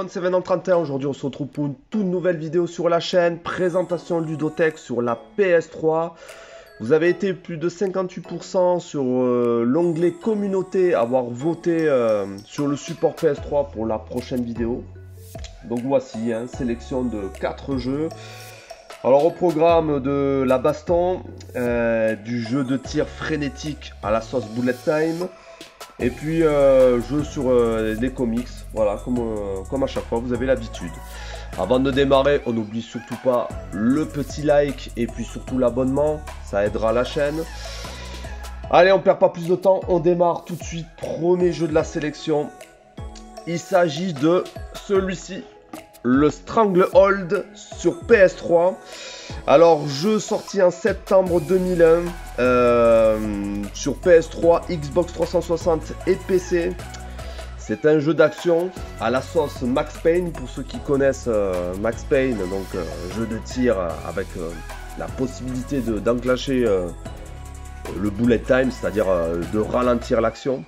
monde, c'est Venom31. Aujourd'hui, on se retrouve pour une toute nouvelle vidéo sur la chaîne. Présentation Ludothèque sur la PS3. Vous avez été plus de 58% sur l'onglet communauté à avoir voté sur le support PS3 pour la prochaine vidéo. Donc voici, sélection de 4 jeux. Alors au programme de la baston, du jeu de tir frénétique à la sauce bullet time. Et puis jeu sur les comics, voilà, comme à chaque fois, vous avez l'habitude. Avant de démarrer, on n'oublie surtout pas le petit like et puis surtout l'abonnement, ça aidera la chaîne. Allez, on perd pas plus de temps, on démarre tout de suite. Premier jeu de la sélection, il s'agit de celui-ci, le Stranglehold sur PS3. Alors, jeu sorti en septembre 2001 sur PS3, Xbox 360 et PC. C'est un jeu d'action à la sauce Max Payne, pour ceux qui connaissent Max Payne, donc jeu de tir avec la possibilité d'enclencher le bullet time, c'est-à-dire de ralentir l'action.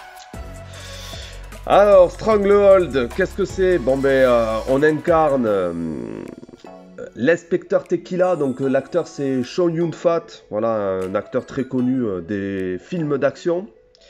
Alors, Stranglehold, qu'est-ce que c'est? Bon ben, on incarne l'inspecteur Tequila, donc l'acteur c'est Chow Yun-fat, voilà, un acteur très connu des films d'action.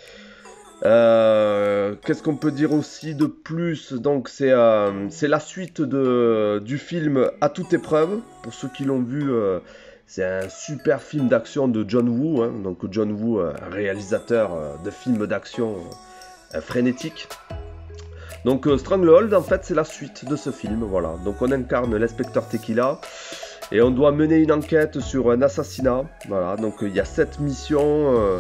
Qu'est-ce qu'on peut dire aussi de plus? Donc c'est la suite du film À toute épreuve, pour ceux qui l'ont vu. C'est un super film d'action de John Woo, donc John Woo, réalisateur de films d'action frénétiques. Donc Stranglehold, en fait, c'est la suite de ce film, voilà. Donc on incarne l'inspecteur Tequila et on doit mener une enquête sur un assassinat, voilà. Donc il y a 7 missions.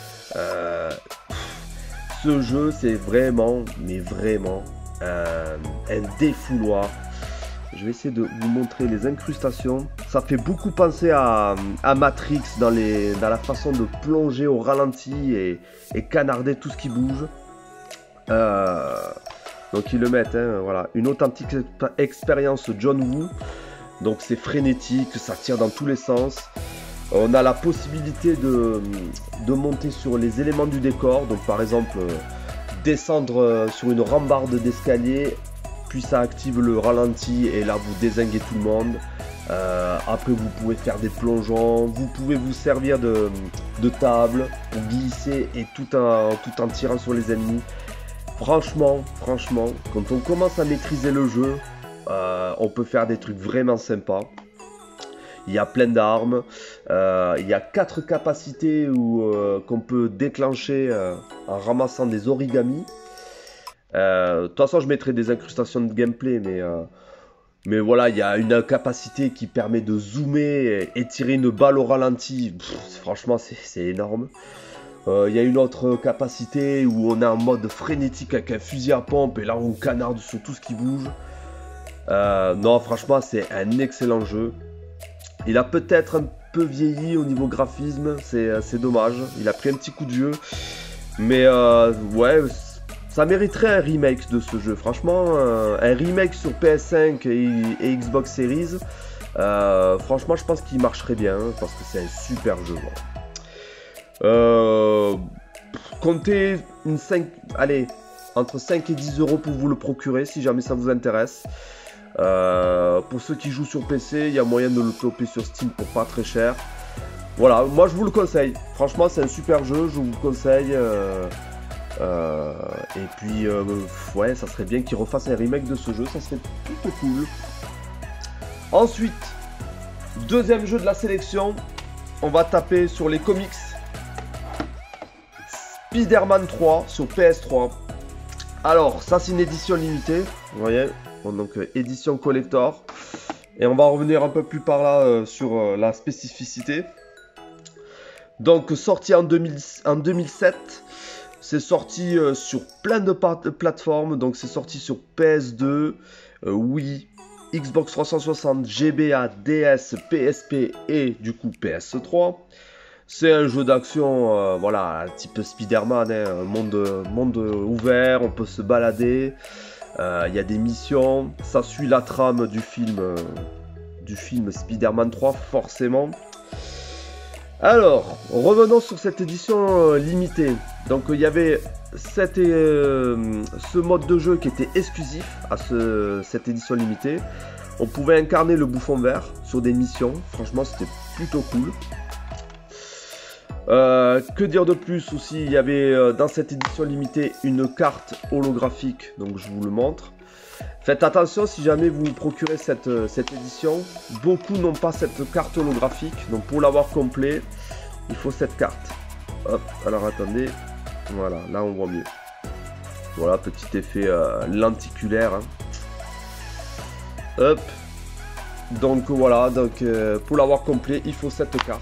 Ce jeu, c'est vraiment, mais vraiment, un défouloir. Je vais essayer de vous montrer les incrustations. Ça fait beaucoup penser à Matrix dans la façon de plonger au ralenti et canarder tout ce qui bouge. Donc ils le mettent, voilà, une authentique expérience John Woo. Donc c'est frénétique, ça tire dans tous les sens. On a la possibilité de monter sur les éléments du décor. Donc par exemple, descendre sur une rambarde d'escalier, puis ça active le ralenti et là vous dézinguez tout le monde. Après vous pouvez faire des plongeons, vous pouvez vous servir de table pour glisser et tout en tirant sur les ennemis. Franchement, quand on commence à maîtriser le jeu, on peut faire des trucs vraiment sympas. Il y a plein d'armes, il y a 4 capacités qu'on peut déclencher en ramassant des origamis. De toute façon, je mettrai des incrustations de gameplay, mais voilà, il y a une capacité qui permet de zoomer et tirer une balle au ralenti. Franchement, c'est énorme. Il y a une autre capacité où on est en mode frénétique avec un fusil à pompe et là on canarde sur tout ce qui bouge. Non, franchement, c'est un excellent jeu. Il a peut-être un peu vieilli au niveau graphisme, c'est dommage. Il a pris un petit coup de vieux. Mais ouais, ça mériterait un remake de ce jeu. Franchement, un remake sur PS5 et Xbox Series. Franchement, je pense qu'il marcherait bien parce que c'est un super jeu. Comptez allez, entre 5 et 10 € pour vous le procurer si jamais ça vous intéresse. Pour ceux qui jouent sur PC, il y a moyen de le toper sur Steam pour pas très cher. Voilà, moi je vous le conseille. Franchement, c'est un super jeu, je vous le conseille. Et puis, ouais, ça serait bien qu'ils refassent un remake de ce jeu, ça serait plutôt cool. Ensuite, deuxième jeu de la sélection, on va taper sur les comics. Spider-Man 3 sur PS3. Alors, ça c'est une édition limitée, vous voyez. Donc édition collector, et on va revenir un peu plus par là sur la spécificité. Donc sorti en 2007, c'est sorti sur plein de plateformes. Donc c'est sorti sur PS2, Wii, Xbox 360, GBA, DS, PSP et du coup PS3. C'est un jeu d'action, voilà, type Spider-Man, monde ouvert, on peut se balader. Il y a des missions, ça suit la trame du film Spider-Man 3 forcément. Alors, revenons sur cette édition limitée. Donc il y avait ce mode de jeu qui était exclusif à cette édition limitée. On pouvait incarner le bouffon vert sur des missions. Franchement, c'était plutôt cool. Que dire de plus aussi, il y avait dans cette édition limitée une carte holographique, donc je vous le montre. Faites attention si jamais vous procurez cette édition, beaucoup n'ont pas cette carte holographique, donc pour l'avoir complet, il faut cette carte. Hop, alors attendez, voilà, là on voit mieux. Voilà, petit effet lenticulaire. Hein. Hop, donc voilà, donc pour l'avoir complet, il faut cette carte.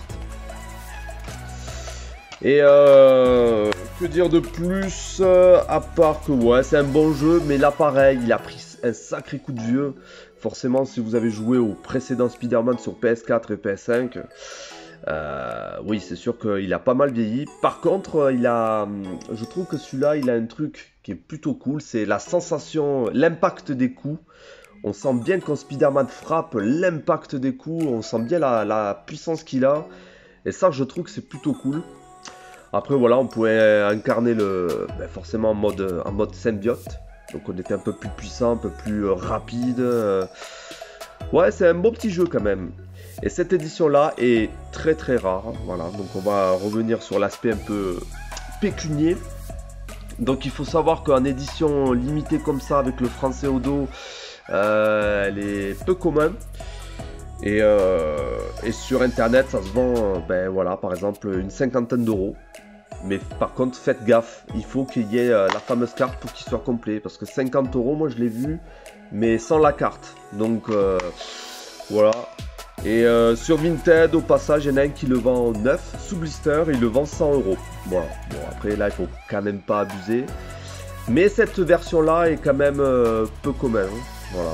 Et que dire de plus à part que ouais, c'est un bon jeu, mais là pareil, il a pris un sacré coup de vieux. Forcément, si vous avez joué au précédent Spider-Man sur PS4 et PS5, oui, c'est sûr qu'il a pas mal vieilli. Par contre, je trouve que celui-là, il a un truc qui est plutôt cool, c'est la sensation, l'impact des coups. On sent bien quand Spider-Man frappe, l'impact des coups, on sent bien la puissance qu'il a. Et ça, je trouve que c'est plutôt cool. Après voilà, on pouvait incarner forcément en mode symbiote. Donc on était un peu plus puissant, un peu plus rapide. Ouais, c'est un bon petit jeu quand même. Et cette édition là est très très rare. Voilà, donc on va revenir sur l'aspect un peu pécunier. Donc il faut savoir qu'en édition limitée comme ça, avec le français au dos, elle est peu commune. Et sur internet ça se vend, voilà, par exemple une cinquantaine d'euros. Mais par contre faites gaffe, il faut qu'il y ait la fameuse carte pour qu'il soit complet. Parce que 50 euros, moi je l'ai vu, mais sans la carte. Donc voilà. Et sur Vinted, au passage, il y en a un qui le vend neuf, sous blister, il le vend 100 euros. Voilà. Bon, après là il faut quand même pas abuser. Mais cette version là est quand même peu commune. Hein. Voilà,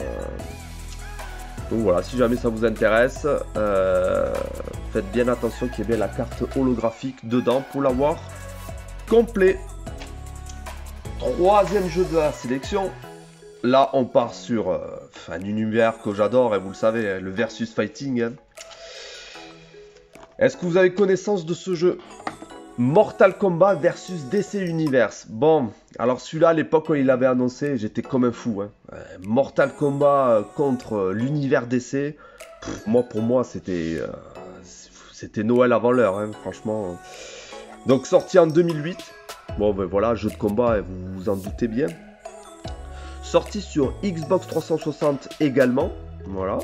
donc voilà, si jamais ça vous intéresse, faites bien attention qu'il y ait bien la carte holographique dedans pour l'avoir complet. Troisième jeu de la sélection. Là, on part sur un univers que j'adore, et vous le savez, hein, le versus fighting. Hein. Est-ce que vous avez connaissance de ce jeu? Mortal Kombat versus DC Universe. Bon, alors celui-là, à l'époque, quand il l'avait annoncé, j'étais comme un fou. Hein. Mortal Kombat contre l'univers DC. Pour moi, c'était Noël avant l'heure, hein, franchement. Donc, sorti en 2008. Bon, ben voilà, jeu de combat, vous vous en doutez bien. Sorti sur Xbox 360 également. Voilà.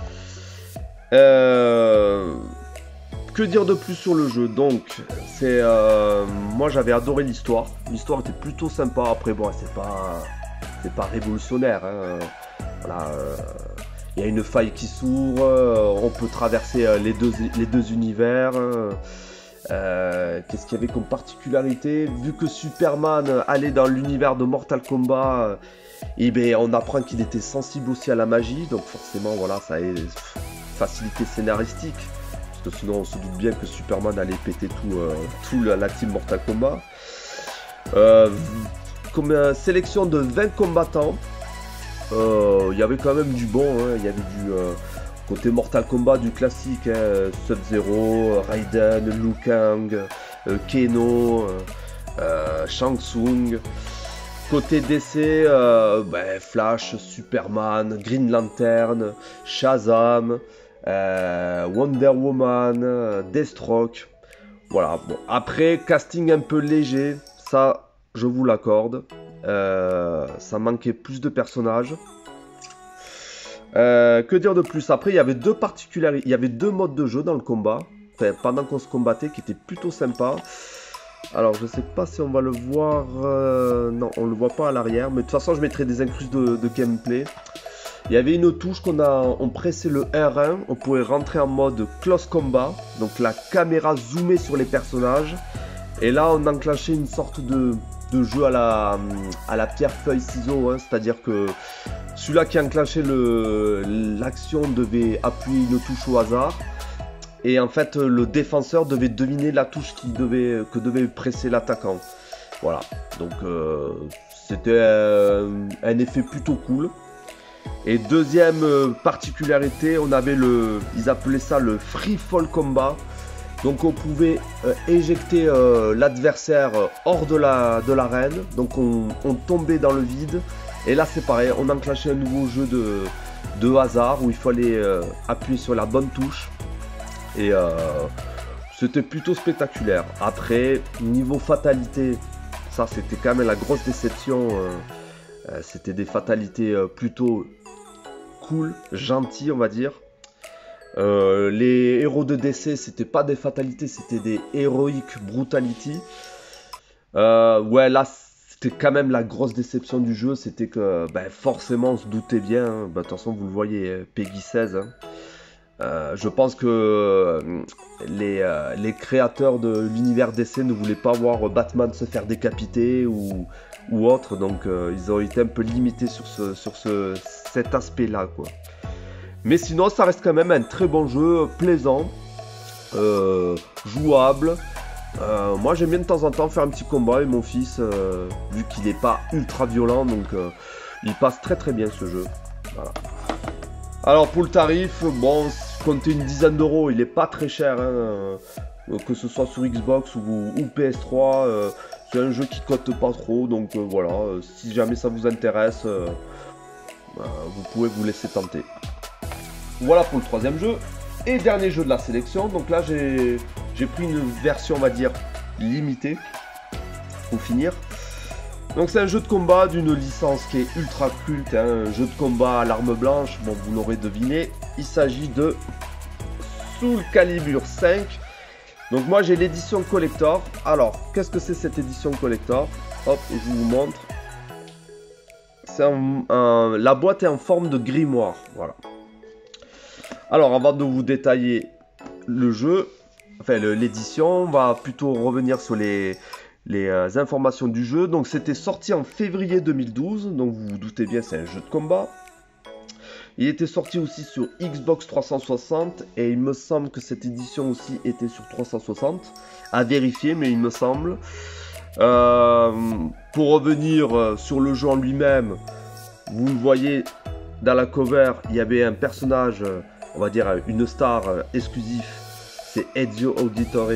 Que dire de plus sur le jeu? Donc, moi j'avais adoré l'histoire. L'histoire était plutôt sympa. Après, bon, c'est pas révolutionnaire. Hein. Voilà, il y a une faille qui s'ouvre. On peut traverser les deux univers. Qu'est-ce qu'il y avait comme particularité? Vu que Superman allait dans l'univers de Mortal Kombat, et ben on apprend qu'il était sensible aussi à la magie. Donc forcément, voilà, ça a une facilité scénaristique. Sinon on se doute bien que Superman allait péter tout la team Mortal Kombat. Comme sélection de 20 combattants, il y avait quand même du bon, hein. Il y avait du côté Mortal Kombat, du classique, hein. Sub-Zero, Raiden, Liu Kang, Keno, Shang Tsung. Côté DC, Flash, Superman, Green Lantern, Shazam, Wonder Woman, Deathstroke. Voilà, bon. Après, casting un peu léger, ça, je vous l'accorde. Ça manquait plus de personnages. Que dire de plus? Après, il y avait deux particularités. Il y avait deux modes de jeu dans le combat. Enfin, pendant qu'on se combattait, qui étaient plutôt sympas. Alors, je sais pas si on va le voir. Non, on le voit pas à l'arrière. Mais de toute façon, je mettrai des incrustes de gameplay. Il y avait une touche on pressait le R1, on pouvait rentrer en mode close combat, donc la caméra zoomait sur les personnages, et là on enclenchait une sorte de jeu à la pierre feuille ciseaux, hein, c'est-à-dire que celui-là qui enclenchait l'action devait appuyer une touche au hasard, et en fait le défenseur devait deviner la touche que devait presser l'attaquant. Voilà, donc c'était un effet plutôt cool. Et deuxième particularité, on avait ils appelaient ça le Free Fall Combat. Donc on pouvait éjecter l'adversaire hors de l'arène. Donc on tombait dans le vide. Et là c'est pareil, on enclenchait un nouveau jeu de hasard où il fallait appuyer sur la bonne touche. Et c'était plutôt spectaculaire. Après, niveau fatalité, ça c'était quand même la grosse déception. C'était des fatalités plutôt cool, gentilles on va dire. Les héros de décès, c'était pas des fatalités, c'était des heroic brutality. Ouais, là c'était quand même la grosse déception du jeu, c'était que forcément on se doutait bien, hein. De toute façon vous le voyez, Peggy 16. Hein. Je pense que les créateurs de l'univers DC ne voulaient pas voir Batman se faire décapiter ou autre, donc ils ont été un peu limités sur cet aspect-là, quoi. Mais sinon, ça reste quand même un très bon jeu, plaisant, jouable. Moi, j'aime bien de temps en temps faire un petit combat avec mon fils, vu qu'il n'est pas ultra violent, donc il passe très très bien ce jeu. Voilà. Alors pour le tarif, bon, comptez une dizaine d'euros, il est pas très cher, hein, que ce soit sur Xbox ou PS3, c'est un jeu qui cote pas trop, donc voilà, si jamais ça vous intéresse, vous pouvez vous laisser tenter. Voilà pour le troisième jeu, et dernier jeu de la sélection, donc là j'ai pris une version on va dire limitée, pour finir. Donc c'est un jeu de combat d'une licence qui est ultra culte, hein, un jeu de combat à l'arme blanche, bon vous l'aurez deviné, il s'agit de Soul Calibur 5. Donc moi j'ai l'édition collector. Alors qu'est-ce que c'est cette édition collector? Hop, et je vous montre. C'est la boîte est en forme de grimoire, voilà. Alors avant de vous détailler le jeu, enfin l'édition, on va plutôt revenir sur les informations du jeu. Donc c'était sorti en février 2012, donc vous vous doutez bien c'est un jeu de combat. Il était sorti aussi sur Xbox 360 et il me semble que cette édition aussi était sur 360, à vérifier mais il me semble. Pour revenir sur le jeu en lui-même, vous le voyez dans la cover, il y avait un personnage, on va dire une star exclusif, c'est Ezio Auditore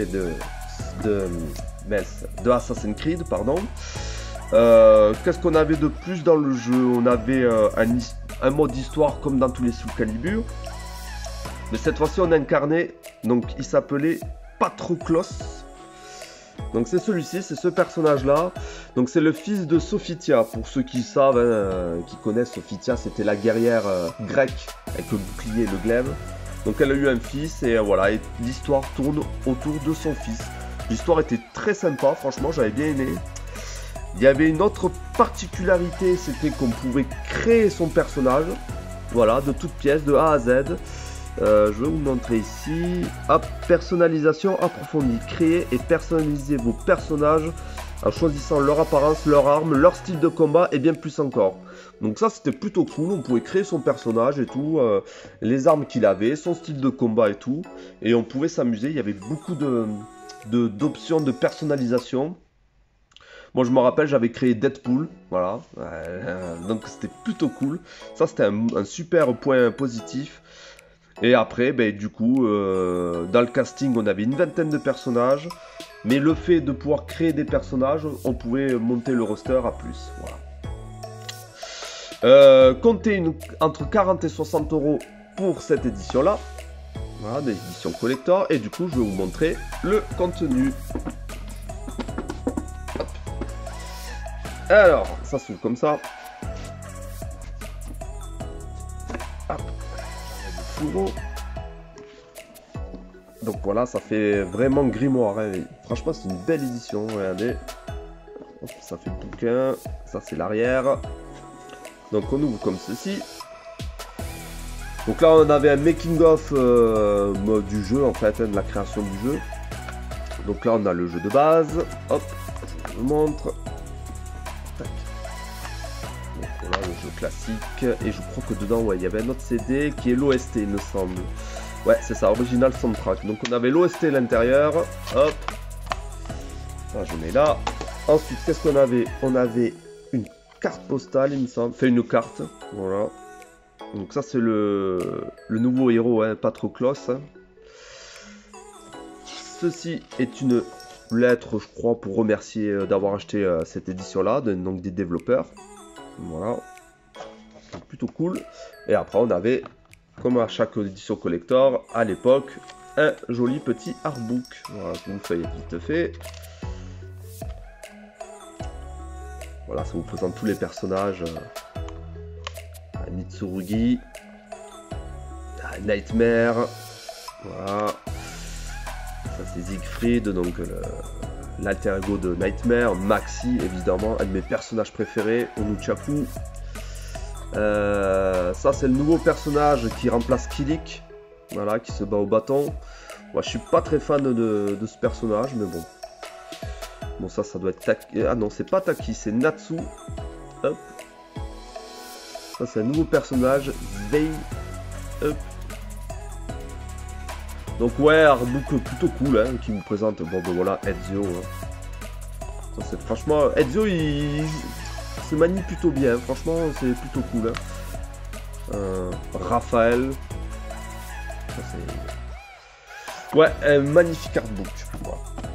de Assassin's Creed, pardon. Qu'est-ce qu'on avait de plus dans le jeu? On avait un mode histoire comme dans tous les Soul Calibur, mais cette fois-ci on incarnait, donc il s'appelait Patroclos. Donc c'est celui-ci, c'est ce personnage-là. Donc c'est le fils de Sophitia, pour ceux qui savent, hein, qui connaissent Sophitia, c'était la guerrière grecque avec le bouclier et le glaive. Donc elle a eu un fils et voilà, et l'histoire tourne autour de son fils. L'histoire était très sympa, franchement j'avais bien aimé. Il y avait une autre particularité, c'était qu'on pouvait créer son personnage, voilà, de toutes pièces, de A à Z. Je vais vous montrer ici. Hop, personnalisation approfondie. Créer et personnaliser vos personnages en choisissant leur apparence, leur arme, leur style de combat et bien plus encore. Donc ça c'était plutôt cool, on pouvait créer son personnage et tout, les armes qu'il avait, son style de combat et tout. Et on pouvait s'amuser, il y avait beaucoup d'options de personnalisation. Moi je me rappelle, j'avais créé Deadpool, voilà, donc c'était plutôt cool. Ça c'était un super point positif. Et après, du coup, dans le casting, on avait une vingtaine de personnages. Mais le fait de pouvoir créer des personnages, on pouvait monter le roster à plus. Voilà. Comptez entre 40 et 60 euros pour cette édition-là. Voilà, des éditions collector. Et du coup, je vais vous montrer le contenu. Hop. Alors, ça s'ouvre comme ça. Hop. Donc voilà, ça fait vraiment grimoire, hein. Franchement c'est une belle édition, regardez. Hop, ça fait le bouquin, ça c'est l'arrière. Donc on ouvre comme ceci. Donc là on avait un making of du jeu en fait, hein, de la création du jeu. Donc là on a le jeu de base, hop, je vous montre. Tac. Donc voilà le jeu classique, et je crois que dedans ouais, il y avait un autre CD qui est l'OST il me semble. Ouais c'est ça, original soundtrack. Donc on avait l'OST à l'intérieur, hop. Ah, je mets là. Ensuite qu'est-ce qu'on avait? On avait une carte postale il me semble, fait une carte, voilà. Donc ça c'est le nouveau héros, hein, Patroclos. Hein. ceci est une lettre, je crois, pour remercier d'avoir acheté cette édition-là, donc des développeurs. Voilà. C'est plutôt cool. Et après, on avait, comme à chaque édition collector, à l'époque, un joli petit artbook. Voilà, je vous le fais vite fait. Voilà, ça vous présente tous les personnages. Mitsurugi. Nightmare. Voilà. Ça c'est Siegfried, donc l'alter ego de Nightmare. Maxi, évidemment, un de mes personnages préférés. Onuchaku. Ça c'est le nouveau personnage qui remplace Kilik. Voilà, qui se bat au bâton. Moi je suis pas très fan de ce personnage, mais bon. Bon, ça doit être Taki. Ah non, c'est pas Taki, c'est Natsu. Hop. Ça, c'est un nouveau personnage. Vei. Hop. Donc, ouais, artbook plutôt cool, hein, qui nous présente. Bon, ben voilà, Ezio. Hein. Ça, c'est franchement. Ezio, il se manie plutôt bien. Franchement, c'est plutôt cool. Hein. Raphaël. Ça, c'est. Ouais, un magnifique artbook. Voilà.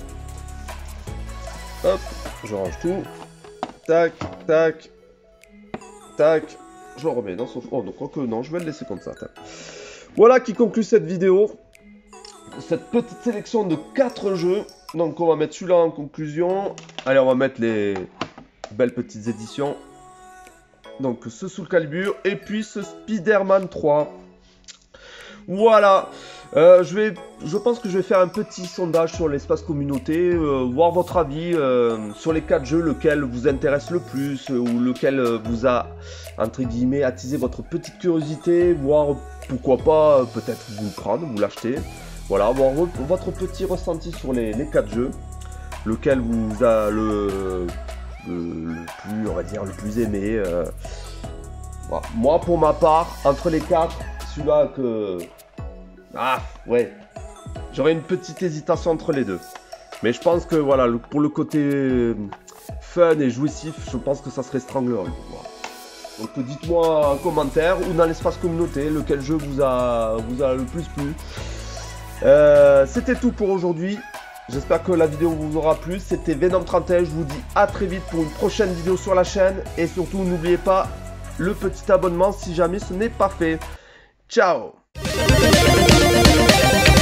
Hop, je range tout. Tac, tac, tac. Je le remets dans son... Oh, donc, quoique, non, je vais le laisser comme ça. Tac. Voilà qui conclut cette vidéo. Cette petite sélection de 4 jeux. Donc, on va mettre celui-là en conclusion. Allez, on va mettre les belles petites éditions. Donc, ce Soul Calibur. Et puis, ce Spider-Man 3. Voilà. Je pense que je vais faire un petit sondage sur l'espace communauté, voir votre avis sur les 4 jeux, lequel vous intéresse le plus, ou lequel vous a, entre guillemets, attisé votre petite curiosité, voir pourquoi pas peut-être vous le prendre, vous l'acheter. Voilà, voir votre petit ressenti sur les 4 jeux, lequel vous a le plus, on va dire, le plus aimé. Voilà. Moi, pour ma part, entre les 4, celui-là que... Ah, ouais. J'aurais une petite hésitation entre les deux. Mais je pense que, voilà, pour le côté fun et jouissif, je pense que ça serait Stranglehold. Voilà. Donc, dites-moi en commentaire ou dans l'espace communauté lequel jeu vous a le plus plu. C'était tout pour aujourd'hui. J'espère que la vidéo vous aura plu. C'était Venom31. Je vous dis à très vite pour une prochaine vidéo sur la chaîne. Et surtout, n'oubliez pas le petit abonnement si jamais ce n'est pas fait. Ciao!